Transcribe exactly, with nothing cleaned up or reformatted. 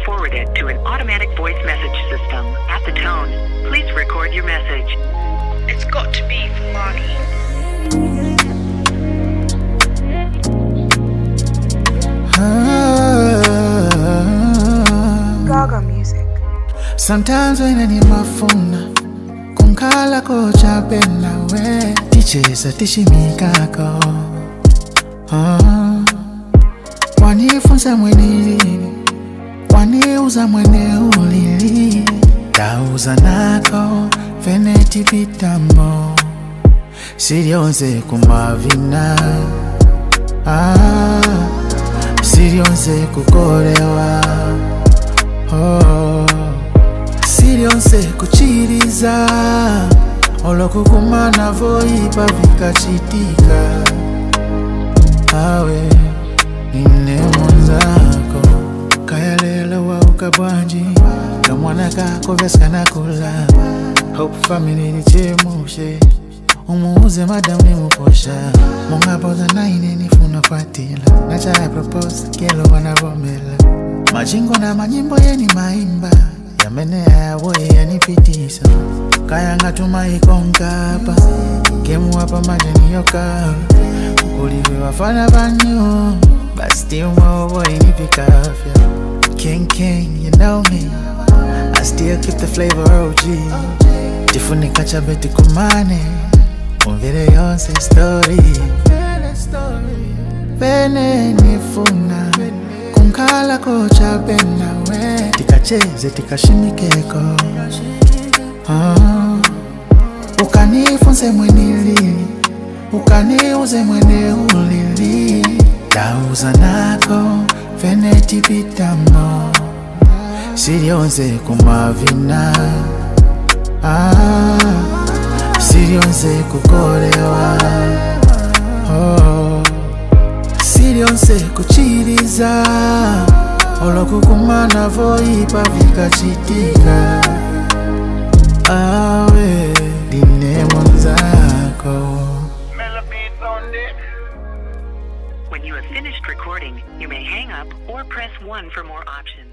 forwarded to an automatic voice message system. At the tone, please record your message. It's got to be for Wani. Gaga music. Sometimes when I need my funa, nkalako, chabe, nawe, cheza, shimikako. Wani funsa mwene, Wani uza mwene ulili. Tauzanako, vene pitamo, lyonse vina. Ah, lyonse kolowa. Oh, lyonse chiliza. Oloku kumana voipa vika chitika. Aweh, Ndine Munzako. Kaya lello bwanji, mwana kako kana kula. Hope family ni mushe. Umuuze madam ni muposha. Monga boza naine ni funa patila. Nacha I propose, kelo wana bomela. Majingo na manyimbo yeni maimba. Yamene ya Aweh yanipitisa. Kaya ngatuma ikonkapa. Kemu hapa majani yoka. Uliwe wafana banyo. But still more boy ni vika. King King, you know me. I still keep the flavor O G. Tifunika chabe kumana. Lyonse story. Vene ni funa. Nkalako, chabe, nawe. Cheza, tika shimikako. Ah, ukanifunze nilili, ukaniuze mwene ulili. Tauzanako, vene pitamo, lyonse vina. Ah, lyonse kolowa. Oh, lyonse chiliza. Oloku kumana voipa vika chitika. Aweh, Ndine Munzako. When you have finished recording, you may hang up or press one for more options.